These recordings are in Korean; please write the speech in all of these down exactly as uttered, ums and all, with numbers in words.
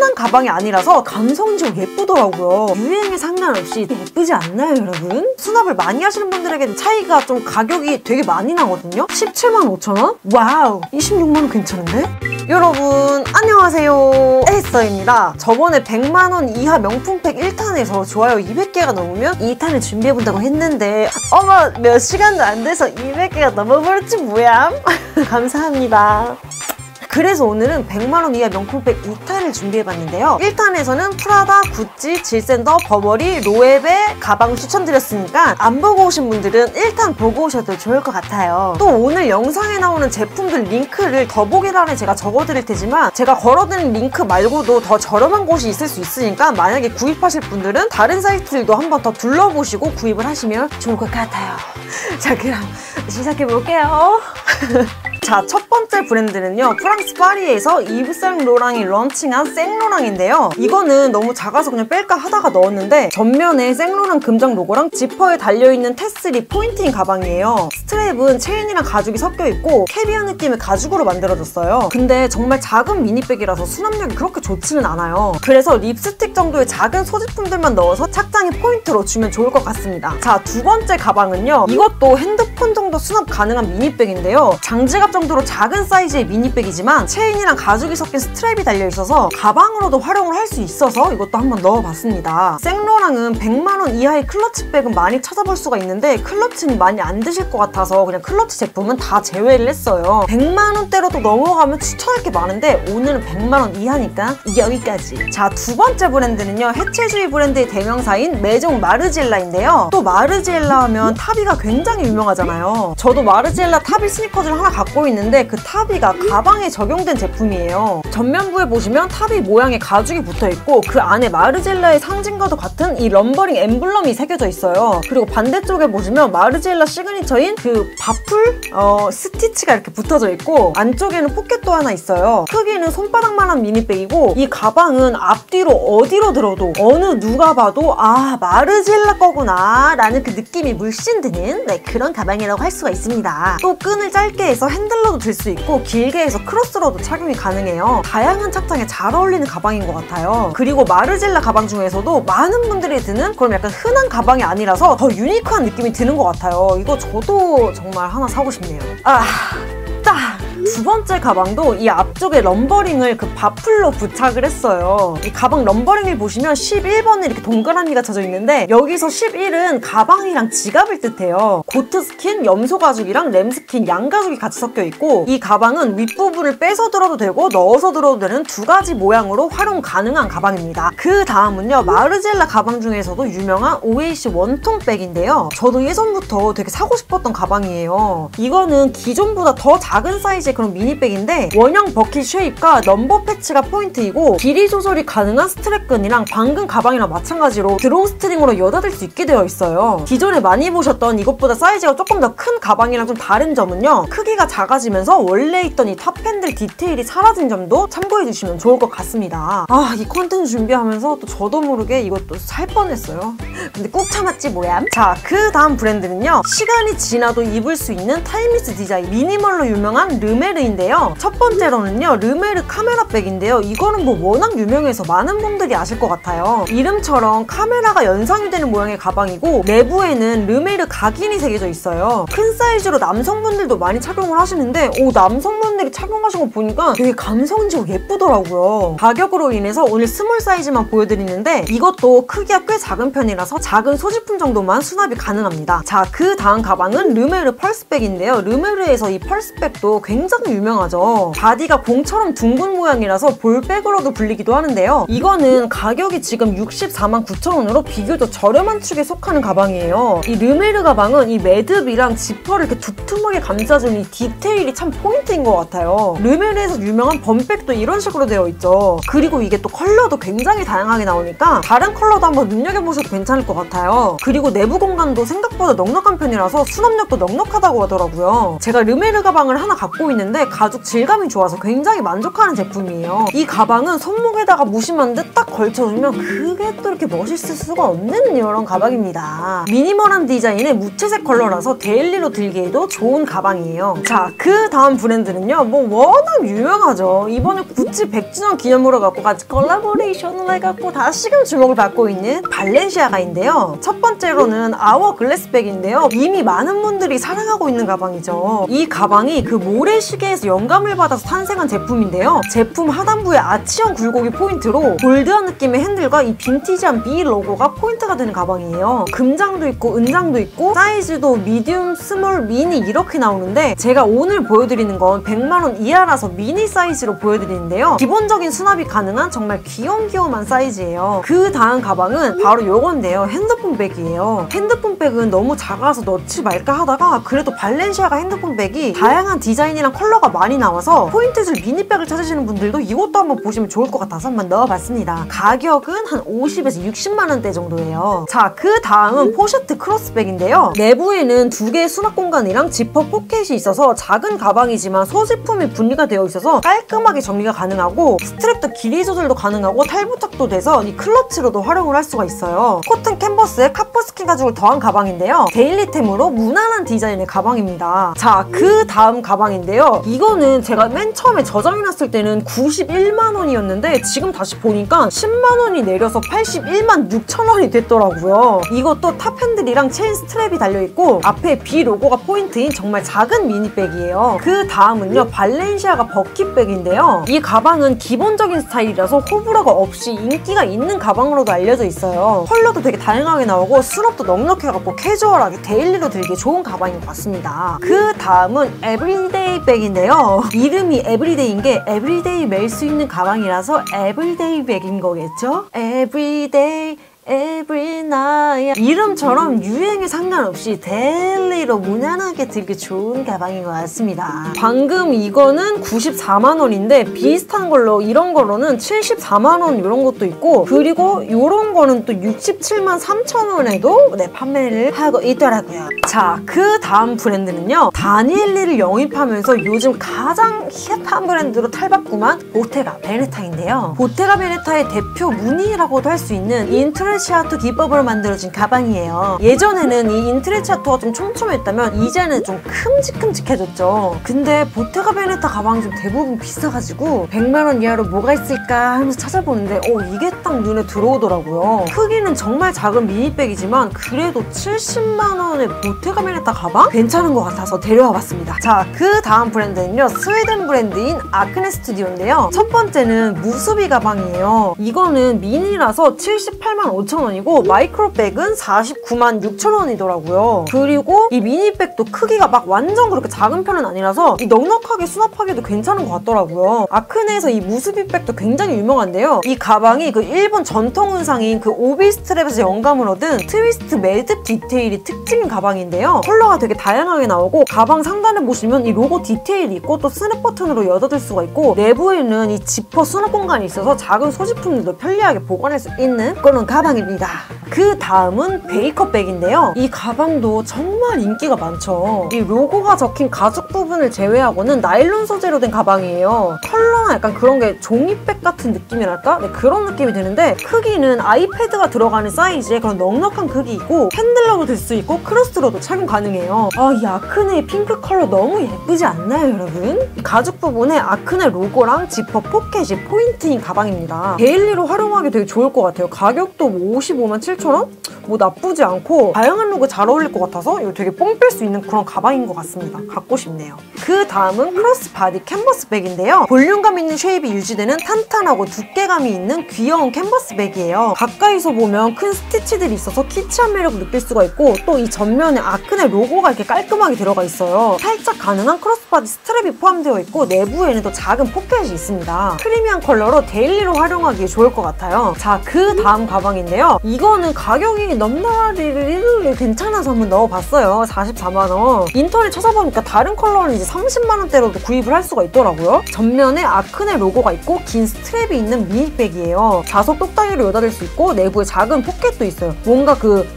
흔한 가방이 아니라서 감성적으로 예쁘더라고요. 유행에 상관없이 예쁘지 않나요, 여러분? 수납을 많이 하시는 분들에게는 차이가 좀 가격이 되게 많이 나거든요? 십칠만 오천 원? 와우! 이십육만 원 괜찮은데? 여러분 안녕하세요, 에스더입니다. 저번에 백만 원 이하 명품백 일 탄에서 좋아요 이백 개가 넘으면 이 탄을 준비해본다고 했는데 어머, 몇 시간도 안 돼서 이백 개가 넘어버렸지 뭐야. 감사합니다. 그래서 오늘은 백만 원 이하 명품백 이 탄을 준비해봤는데요. 일 탄에서는 프라다, 구찌, 질센더, 버버리, 로에베 가방 추천드렸으니까 안 보고 오신 분들은 일 탄 보고 오셔도 좋을 것 같아요. 또 오늘 영상에 나오는 제품들 링크를 더보기란에 제가 적어드릴 테지만 제가 걸어드린 링크 말고도 더 저렴한 곳이 있을 수 있으니까 만약에 구입하실 분들은 다른 사이트들도 한번 더 둘러보시고 구입을 하시면 좋을 것 같아요. 자, 그럼 시작해볼게요. 자, 첫 번째 브랜드는요, 프랑스 파리에서 이브 생로랑이 런칭한 생로랑인데요. 이거는 너무 작아서 그냥 뺄까 하다가 넣었는데 전면에 생로랑 금장 로고랑 지퍼에 달려있는 테슬이 포인트인 가방이에요. 스트랩은 체인이랑 가죽이 섞여있고 캐비어 느낌의 가죽으로 만들어졌어요. 근데 정말 작은 미니백이라서 수납력이 그렇게 좋지는 않아요. 그래서 립스틱 정도의 작은 소지품들만 넣어서 착장의 포인트로 주면 좋을 것 같습니다. 자, 두 번째 가방은요, 이것도 핸드폰 정도 수납 가능한 미니백인데요. 장지갑 정도로 작은 사이즈의 미니백이지만 체인이랑 가죽이 섞인 스트랩이 달려있어서 가방으로도 활용을 할 수 있어서 이것도 한번 넣어봤습니다. 생로랑은 백만 원 이하의 클러치백은 많이 찾아볼 수가 있는데 클러치는 많이 안 드실 것 같아서 그냥 클러치 제품은 다 제외를 했어요. 백만 원대로도 넘어가면 추천할 게 많은데 오늘은 백만 원 이하니까 여기까지. 자, 두 번째 브랜드는요, 해체주의 브랜드의 대명사인 메종 마르지엘라인데요. 또 마르지엘라 하면 타비가 굉장히 유명하잖아요. 저도 마르지엘라 타비 스니커즈를 하나 갖고 있는데 그 타비가 가방에 적용된 제품이에요. 전면부에 보시면 타비 모양의 가죽이 붙어있고 그 안에 마르지엘라의 상징과도 같은 이 럼버링 엠블럼이 새겨져 있어요. 그리고 반대쪽에 보시면 마르지엘라 시그니처인 그 바풀? 어, 스티치가 이렇게 붙어져 있고 안쪽에는 포켓도 하나 있어요. 크기는 손바닥만한 미니백이고 이 가방은 앞뒤로 어디로 들어도 어느 누가 봐도 아, 마르지엘라 거구나 라는 그 느낌이 물씬 드는, 네, 그런 가방이라고 할 수가 있습니다. 또 끈을 짧게 해서 핸들로도 들 수 있고 길게 해서 크로스로도 착용이 가능해요. 다양한 착장에 잘 어울리는 가방인 것 같아요. 그리고 마르지엘라 가방 중에서도 많은 분들이 드는 그런 약간 흔한 가방이 아니라서 더 유니크한 느낌이 드는 것 같아요. 이거 저도 정말 하나 사고 싶네요. 아, 딱! 두 번째 가방도 이 앞쪽에 럼버링을 그 바풀로 부착을 했어요. 이 가방 럼버링을 보시면 십일 번에 이렇게 동그라미가 쳐져 있는데 여기서 십일은 가방이랑 지갑을 뜻해요. 고트 스킨, 염소 가죽이랑 램 스킨, 양 가죽이 같이 섞여 있고 이 가방은 윗부분을 빼서 들어도 되고 넣어서 들어도 되는 두 가지 모양으로 활용 가능한 가방입니다. 그 다음은요, 마르지엘라 가방 중에서도 유명한 오에이시 원통백인데요. 저도 예전부터 되게 사고 싶었던 가방이에요. 이거는 기존보다 더 작은 사이즈의 그런 미니백인데 원형 버킷 쉐입과 넘버 패치가 포인트이고 길이 조절이 가능한 스트랩끈이랑 방금 가방이랑 마찬가지로 드로우 스트링으로 여닫을 수 있게 되어 있어요. 기존에 많이 보셨던 이것보다 사이즈가 조금 더 큰 가방이랑 좀 다른 점은요, 크기가 작아지면서 원래 있던 이 탑 핸들 디테일이 사라진 점도 참고해주시면 좋을 것 같습니다. 아, 이 콘텐츠 준비하면서 또 저도 모르게 이것도 살 뻔했어요. 근데 꾹 참았지 뭐야. 자, 그 다음 브랜드는요, 시간이 지나도 입을 수 있는 타임리스 디자인 미니멀로 유명한 르메르인데요. 첫 번째로는요, 르메르 카메라백인데요. 이거는 뭐 워낙 유명해서 많은 분들이 아실 것 같아요. 이름처럼 카메라가 연상이 되는 모양의 가방이고 내부에는 르메르 각인이 새겨져 있어요. 큰 사이즈로 남성분들도 많이 착용을 하시는데 오, 남성분들이 착용하신 거 보니까 되게 감성지고 예쁘더라고요. 가격으로 인해서 오늘 스몰 사이즈만 보여드리는데 이것도 크기가 꽤 작은 편이라서 작은 소지품 정도만 수납이 가능합니다. 자, 그 다음 가방은 르메르 펄스백인데요. 르메르에서 이 펄스백도 굉장히 유명하죠. 바디가 공처럼 둥근 모양이라서 볼백으로도 불리기도 하는데요. 이거는 가격이 지금 육십사만 구천 원으로 비교적 저렴한 축에 속하는 가방이에요. 이 르메르 가방은 이 매듭이랑 지퍼를 이렇게 두툼하게 감싸주는 이 디테일이 참 포인트인 것 같아요. 르메르에서 유명한 범백도 이런 식으로 되어 있죠. 그리고 이게 또 컬러도 굉장히 다양하게 나오니까 다른 컬러도 한번 눈여겨보셔도 괜찮을 것 같아요. 그리고 내부 공간도 생각보다 넉넉한 편이라서 수납력도 넉넉하다고 하더라고요. 제가 르메르 가방을 하나 갖고 있는데 되는데 가죽 질감이 좋아서 굉장히 만족하는 제품이에요. 이 가방은 손목에다가 무심한 듯 딱 걸쳐주면 그게 또 이렇게 멋있을 수가 없는 이런 가방입니다. 미니멀한 디자인의 무채색 컬러라서 데일리로 들기에도 좋은 가방이에요. 자, 그 다음 브랜드는요. 뭐 워낙 유명하죠. 이번에 구찌 백 주년 기념으로 갖고 같이 콜라보레이션을 해갖고 다시금 주목을 받고 있는 발렌시아가인데요. 첫 번째로는 아워 글래스백인데요. 이미 많은 분들이 사랑하고 있는 가방이죠. 이 가방이 그 모래시계에서 영감을 받아서 탄생한 제품인데요. 제품 하단부에 아치형 굴곡이 포인트로 골드한 느낌의 핸들과 이 빈티지한 B 로고가 포인트가 되는 가방이에요. 금장도 있고 은장도 있고 사이즈도 미디움, 스몰, 미니 이렇게 나오는데 제가 오늘 보여드리는 건 백만 원 이하라서 미니 사이즈로 보여드리는데요. 기본적인 수납이 가능한 정말 귀염귀염한 사이즈예요. 그 다음 가방은 바로 요건데요. 핸드폰 백이에요. 핸드폰 백은 너무 작아서 넣지 말까 하다가 그래도 발렌시아가 핸드폰 백이 다양한 디자인이랑 컬러가 많이 나와서 포인트줄 미니백을 찾으시는 분들도 이것도 한번 보시면 좋을 것 같아서 한번 넣어봤습니다. 가격은 한 오십에서 육십만 원대 정도예요. 자, 그 다음은 포셰트 크로스백인데요. 내부에는 두 개의 수납 공간이랑 지퍼 포켓이 있어서 작은 가방이지만 소지품이 분리가 되어 있어서 깔끔하게 정리가 가능하고 스트랩도 길이 조절도 가능하고 탈부착도 돼서 이 클러치로도 활용을 할 수가 있어요. 코튼 캔버스에 카프스킨 가죽을 더한 가방인데요. 데일리템으로 무난한 디자인의 가방입니다. 자, 그 다음 가방인데요. 이거는 제가 맨 처음에 저장해놨을 때는 구십일만 원이었는데 지금 다시 보니까 십만 원이 내려서 팔십일만 육천 원이 됐더라고요. 이것도 탑 핸들이랑 체인 스트랩이 달려있고 앞에 B 로고가 포인트인 정말 작은 미니백이에요. 그 다음은요. 발렌시아가 버킷백인데요. 이 가방은 기본적인 스타일이라서 호불호가 없이 인기가 있는 가방으로도 알려져 있어요. 컬러도 되게 다양하게 나오고 수납도 넉넉해갖고 캐주얼하게 데일리로 들기 좋은 가방인 것 같습니다. 그 다음은 에브리데이 백인데요. 이름이 에브리데이인 게 에브리데이 멜 수 있는 가방이라서 에브리데이 백인 거겠죠? 에브리데이 Every night 이름처럼 유행에 상관없이 데일리로 무난하게 들기 좋은 가방인 것 같습니다. 방금 이거는 구십사만 원인데 비슷한 걸로 이런 거로는 칠십사만 원 이런 것도 있고 그리고 이런 거는 또 육십칠만 삼천 원에도 네, 판매를 하고 있더라고요. 자, 그 다음 브랜드는요. 다니엘리를 영입하면서 요즘 가장 힙한 브랜드로 탈바꿈한 보테가 베네타인데요. 보테가 베네타의 대표 무늬라고도 할 수 있는 인트레 인트레치아토 기법으로 만들어진 가방이에요. 예전에는 이 인트레치아토가 좀 촘촘했다면 이제는 좀 큼직큼직해졌죠. 근데 보테가 베네타 가방이 좀 대부분 비싸가지고 백만 원 이하로 뭐가 있을까 하면서 찾아보는데 어 이게 딱 눈에 들어오더라고요. 크기는 정말 작은 미니백이지만 그래도 칠십만 원의 보테가 베네타 가방? 괜찮은 것 같아서 데려와 봤습니다. 자, 그 다음 브랜드는요. 스웨덴 브랜드인 아크네 스튜디오인데요. 첫 번째는 무수비 가방이에요. 이거는 미니라서 칠십팔만 오천 원이고 마이크로백은 사십구만 육천 원이더라고요. 그리고 이 미니백도 크기가 막 완전 그렇게 작은 편은 아니라서 이 넉넉하게 수납하기도 괜찮은 것 같더라고요. 아크네에서 이 무수비백도 굉장히 유명한데요. 이 가방이 그 일본 전통 의상인 그 오비 스트랩에서 영감을 얻은 트위스트 매듭 디테일이 특징인 가방인데요. 컬러가 되게 다양하게 나오고 가방 상단에 보시면 이 로고 디테일이 있고 또 스냅 버튼으로 열어둘 수가 있고 내부에는 이 지퍼 수납 공간이 있어서 작은 소지품들도 편리하게 보관할 수 있는 그런 가방입니다. 그 다음은 베이커백인데요. 이 가방도 정말 인기가 많죠. 이 로고가 적힌 가죽 부분을 제외하고는 나일론 소재로 된 가방이에요. 컬러나 약간 그런 게 종이백 같은 느낌이랄까? 네, 그런 느낌이 드는데 크기는 아이패드가 들어가는 사이즈의 그런 넉넉한 크기이고 핸들러도 들 수 있고 크로스로도 착용 가능해요. 아, 이 아크네의 핑크 컬러 너무 예쁘지 않나요, 여러분? 이 가죽 부분에 아크네 로고랑 지퍼 포켓이 포인트인 가방입니다. 데일리로 활용하기 되게 좋을 것 같아요. 가격도 뭐 오십오만 칠천 원? 뭐 나쁘지 않고 다양한 룩에 잘 어울릴 것 같아서 이거 되게 뽕 뺄 수 있는 그런 가방인 것 같습니다. 갖고 싶네요. 그 다음은 크로스 바디 캔버스 백인데요. 볼륨감 있는 쉐입이 유지되는 탄탄하고 두께감이 있는 귀여운 캔버스 백이에요. 가까이서 보면 큰 스티치들이 있어서 키치한 매력을 느낄 수가 있고 또 이 전면에 아크네 로고가 이렇게 깔끔하게 들어가 있어요. 살짝 가능한 크로스 바디 스트랩이 포함되어 있고 내부에는 또 작은 포켓이 있습니다. 크리미한 컬러로 데일리로 활용하기 좋을 것 같아요. 자, 그 다음 가방인데 가방인데요. 이거는 가격이 넘나리 괜찮아서 한번 넣어봤어요. 사십사만 원. 인터넷 찾아보니까 다른 컬러는 이제 삼십만 원대로도 구입을 할 수가 있더라고요. 전면에 아크네 로고가 있고 긴 스트랩이 있는 미니백이에요. 자석 똑딱이로 여닫을 수 있고 내부에 작은 포켓도 있어요. 뭔가 그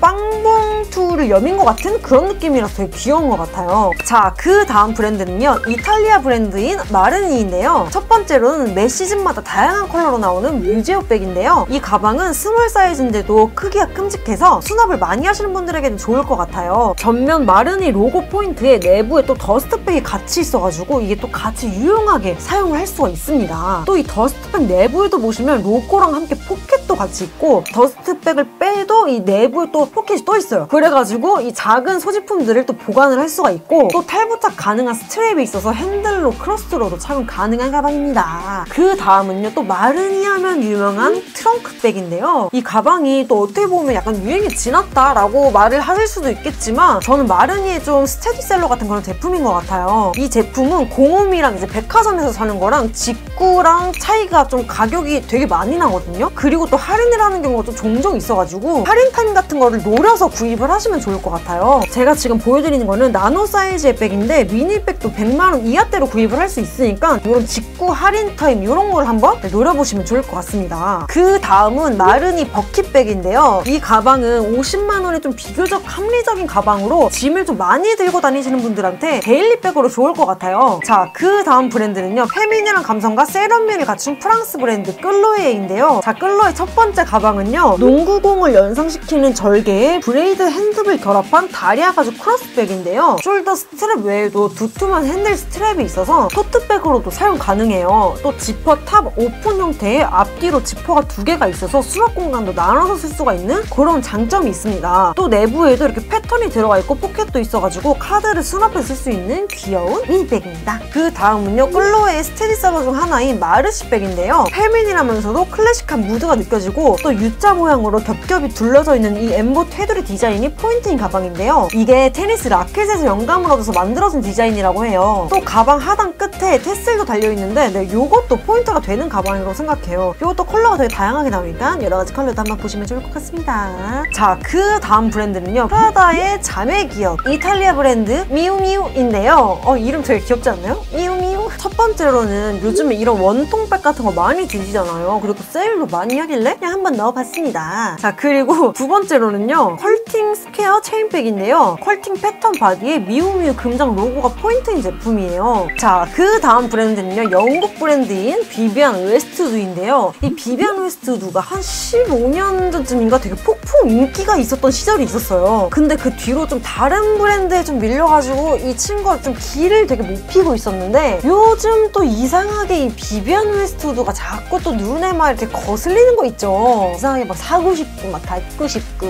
빵봉투를 여민 것 같은 그런 느낌이라서 되게 귀여운 것 같아요. 자, 그 다음 브랜드는요. 이탈리아 브랜드인 마르니인데요. 첫 번째로는 매 시즌마다 다양한 컬러로 나오는 뮤제오 백인데요. 이 가방은 스몰 사이즈인데도 크기가 큼직해서 수납을 많이 하시는 분들에게는 좋을 것 같아요. 전면 마르니 로고 포인트에 내부에 또 더스트백이 같이 있어가지고 이게 또 같이 유용하게 사용을 할 수가 있습니다. 또 이 더스트백 내부에도 보시면 로고랑 함께 포켓도 같이 있고 더스트백을 빼도 이 내부에 또 포켓이 또 있어요. 그래가지고 이 작은 소지품들을 또 보관을 할 수가 있고 또 탈부착 가능한 스트랩이 있어서 핸들로 크로스로도 착용 가능한 가방입니다. 그 다음은요. 또 마르니 하면 유명한 트렁크백인데요. 이 가방이 또 어떻게 보면 약간 유행이 지났다라고 말을 하실 수도 있겠지만 저는 마르니의 좀 스테디셀러 같은 그런 제품인 것 같아요. 이 제품은 공홈이랑 이제 백화점에서 사는 거랑 직구랑 차이가 좀 가격이 되게 많이 나거든요. 그리고 또 할인을 하는 경우가 좀 종종 있어가지고 할인 타임 같은 거를 노려서 구입을 하시면 좋을 것 같아요. 제가 지금 보여드리는 거는 나노 사이즈의 백인데 미니백도 백만 원 이하대로 구입을 할 수 있으니까 이런 직구 할인 타임 이런 걸 한번 노려보시면 좋을 것 같습니다. 그 다음은 마르니 버킷백인데요. 이 가방은 오십만 원에 좀 비교적 합리적인 가방으로 짐을 좀 많이 들고 다니시는 분들한테 데일리백으로 좋을 것 같아요. 자, 그 다음 브랜드는요. 페미닌한 감성과 세련미를 갖춘 프랑스 브랜드 끌로에인데요. 자, 끌로의 첫 번째 가방은요. 농구공을 연상시키는 절개에 브레이드 핸드를 결합한 다리아 가죽 크로스백인데요. 숄더 스트랩 외에도 두툼한 핸들 스트랩이 있어서 토트백으로도 사용 가능해요. 또 지퍼 탑 오픈 형태의 앞뒤로 지퍼가 두 개가 있어서 수납 공간도 나눠서 쓸 수가 있는 그런 장점이 있습니다. 또 내부에도 이렇게 패턴이 들어가 있고 포켓도 있어가지고 카드를 수납해 쓸 수 있는 귀여운 미니백입니다. 그 다음은요. 끌로의 스테디셀러 중 하나인 마르시백인데요. 페미닌하면서도 클래식한 무드가 느껴지고 또 U자 모양으로 겹겹이 둘러져 있는 이 엠보 테두리 디자인이 포인트인 가방인데요. 이게 테니스 라켓에서 영감을 얻어서 만들어진 디자인이라고 해요. 또 가방 하단 끝에 테슬도 달려있는데 네, 요것도 포인트가 되는 가방이라고 생각해요. 요것도 컬러가 되게 다양하게 나오니까 여러가지 컬러도 한번 보시면 좋을 것 같습니다. 자, 그 다음 브랜드는요. 프라다의 자매 기업 이탈리아 브랜드 미우미우인데요. 어, 이름 되게 귀엽지 않나요? 미우미우. 첫 번째로는 요즘에 이런 원통백 같은 거 많이 드시잖아요. 그리고 세일도 많이 하길래 그냥 한번 넣어봤습니다. 자, 그리고 두 번째로는요. 컬팅 스퀘어 체인백인데요. 컬팅 패턴 바디에 미우미우 금장 로고가 포인트인 제품이에요. 자, 그 다음 브랜드는요. 영국 브랜드인 비비안 웨스트우드인데요. 이 비비안 웨스트우드가 한 십오 년 전쯤인가 되게 폭풍 인기가 있었던 시절이 있었어요. 근데 그 뒤로 좀 다른 브랜드에 좀 밀려가지고 이 친구가 좀 길을 되게 못 피고 있었는데 요즘 또 이상하게 이 비비안 웨스트우드가 자꾸 또 눈에 막 이렇게 거슬리는 거 있죠. 이상하게 막 사고 싶고 막 닮고 싶고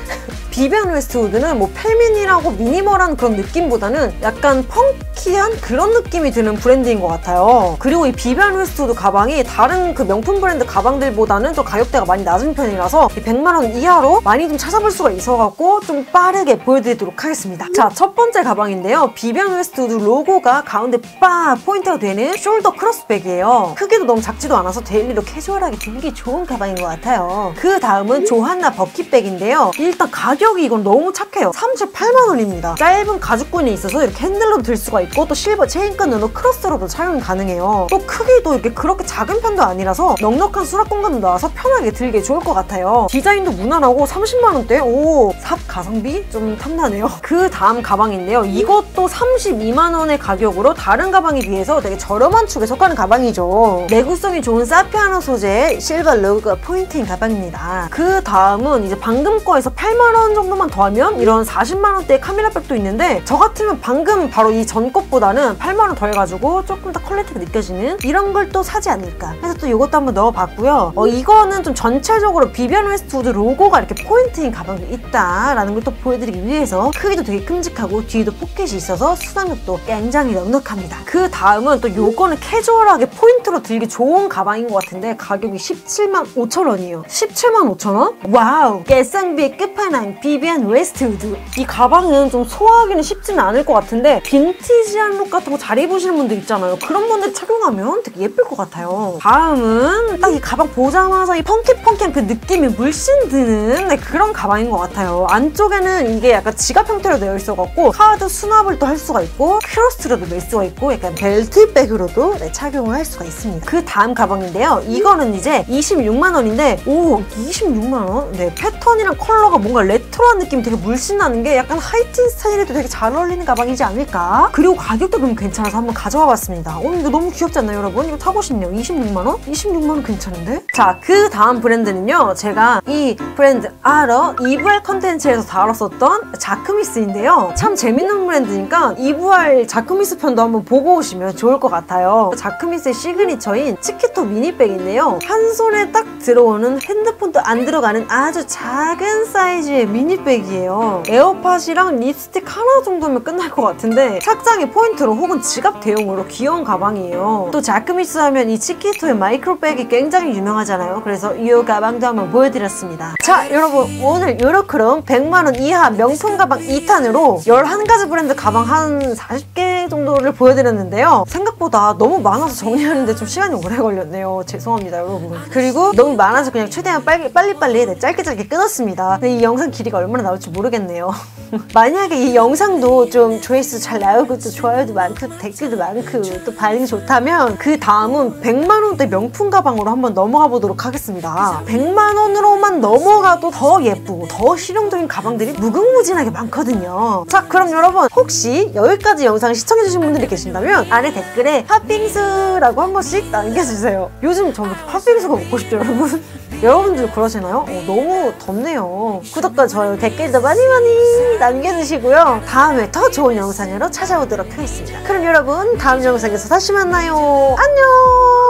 비비안 웨스트우드는 뭐 페미닌하고 미니멀한 그런 느낌보다는 약간 펑키한 그런 느낌이 드는 브랜드인 것 같아요. 그리고 이 비비안 웨스트우드 가방이 다른 그 명품 브랜드 가방들보다는 좀 가격대가 많이 낮은 편이라서 백만 원 이하로 많이 좀 찾아볼 수가 있어갖고 좀 빠르게 보여드리도록 하겠습니다. 자, 첫 번째 가방인데요. 비비안 웨스트우드 로고가 가운데 빠 포인트가 되는 숄더 크로스백이에요. 크기도 너무 작지도 않아서 데일리로 캐주얼하게 들기 좋은 가방인 것 같아요. 그 다음은 조한나 버킷백인데요. 일단 가격 가격이 이건 너무 착해요. 삼십팔만 원입니다. 짧은 가죽끈이 있어서 이렇게 핸들로도 들 수가 있고 또 실버 체인끈으로 크로스로도 착용이 가능해요. 또 크기도 이렇게 그렇게 작은 편도 아니라서 넉넉한 수납 공간도 나와서 편하게 들기 좋을 것 같아요. 디자인도 무난하고 삼십만 원대? 오, 삽 가성비? 좀 탐나네요. 그 다음 가방인데요. 이것도 삼십이만 원의 가격으로 다른 가방에 비해서 되게 저렴한 축에 속하는 가방이죠. 내구성이 좋은 사피아노 소재의 실버 로고가 포인트인 가방입니다. 그 다음은 이제 방금 거에서 팔만 원 정도만 더하면 이런 사십만 원대의 카메라백도 있는데 저 같으면 방금 바로 이 전 것보다는 팔만 원 더해가지고 조금 더 퀄리티가 느껴지는 이런 걸 또 사지 않을까 해서 또 이것도 한번 넣어봤고요. 어, 이거는 좀 전체적으로 비비안 웨스트우드 로고가 이렇게 포인트인 가방이 있다라는 걸 또 보여드리기 위해서 크기도 되게 큼직하고 뒤에도 포켓이 있어서 수납력도 굉장히 넉넉합니다. 그 다음은 또 요거는 캐주얼하게 포인트로 들기 좋은 가방인 것 같은데 가격이 십칠만 오천 원이에요. 십칠만 오천 원? 와우! 깨성비의 끝판왕 비비안 웨스트우드. 이 가방은 좀 소화하기는 쉽지는 않을 것 같은데 빈티지 아시안 룩 같은 거 잘 입으시는 분들 있잖아요. 그런 분들 착용하면 되게 예쁠 것 같아요. 다음은 딱 이 가방 보자마자 이 펑키펑키한 그 느낌이 물씬 드는 네, 그런 가방인 것 같아요. 안쪽에는 이게 약간 지갑 형태로 되어 있어갖고 카드 수납을 또 할 수가 있고 크로스로도 낼 수가 있고 약간 벨트백으로도 네, 착용을 할 수가 있습니다. 그 다음 가방인데요. 이거는 이제 이십육만 원인데 오 이십육만 원? 네 패턴이랑 컬러가 뭔가 레트로한 느낌이 되게 물씬 나는 게 약간 하이틴 스타일에도 되게 잘 어울리는 가방이지 않을까? 그리고 가격도 너무 괜찮아서 한번 가져와 봤습니다. 어 이거 너무 귀엽지 않나요 여러분? 이거 타고 싶네요. 이십육만 원? 이십육만 원 괜찮은데? 자 그 다음 브랜드는요. 제가 이 브랜드 알아 이브알 컨텐츠에서 다뤘었던 자크미스인데요. 참 재밌는 브랜드니까 이브알 자크미스 편도 한번 보고 오시면 좋을 것 같아요. 자크미스의 시그니처인 치키토 미니백인데요. 한 손에 딱 들어오는 핸드폰도 안 들어가는 아주 작은 사이즈의 미니백이에요. 에어팟이랑 립스틱 하나 정도면 끝날 것 같은데 착장의 포인트로 혹은 지갑 대용으로 귀여운 가방이에요. 또 자크미스 하면 이 치키토의 마이크로백이 굉장히 유명하잖아요. 그래서 이 가방도 한번 보여드렸습니다. 자 여러분 오늘 요렇게럼 백만 원 이하 명품 가방 이 탄으로 열한 가지 브랜드 가방 한 사십 개 정도를 보여드렸는데요. 생각보다 너무 많아서 정리하는데 좀 시간이 오래 걸렸네요. 죄송합니다 여러분. 그리고 너무 많아서 그냥 최대한 빨리, 빨리빨리 네, 짧게 짧게 끊었습니다. 근데 이 영상 길이가 얼마나 나올지 모르겠네요. 만약에 이 영상도 좀 조회수 잘 나오고 또 좋아요도 많고 댓글도 많고 또 반응이 좋다면 그 다음은 백만 원대 명품 가방으로 한번 넘어가 보도록 하겠습니다. 백만 원으로만 넘어가도 더 예쁘고 더 실용적인 가방들이 무궁무진하게 많거든요. 자 그럼 여러분 혹시 여기까지 영상 시청해주신 분들이 계신다면 아래 댓글에 팥빙수라고 한 번씩 남겨주세요. 요즘 저 팥빙수가 먹고 싶죠 여러분? 여러분들 그러시나요? 어, 너무 덥네요. 구독과 좋아요 댓글도 많이 많이 남겨주시고요. 다음에 더 좋은 영상으로 찾아오도록 하겠습니다. 그럼 여러분 다음 영상에서 다시 만나요. 안녕.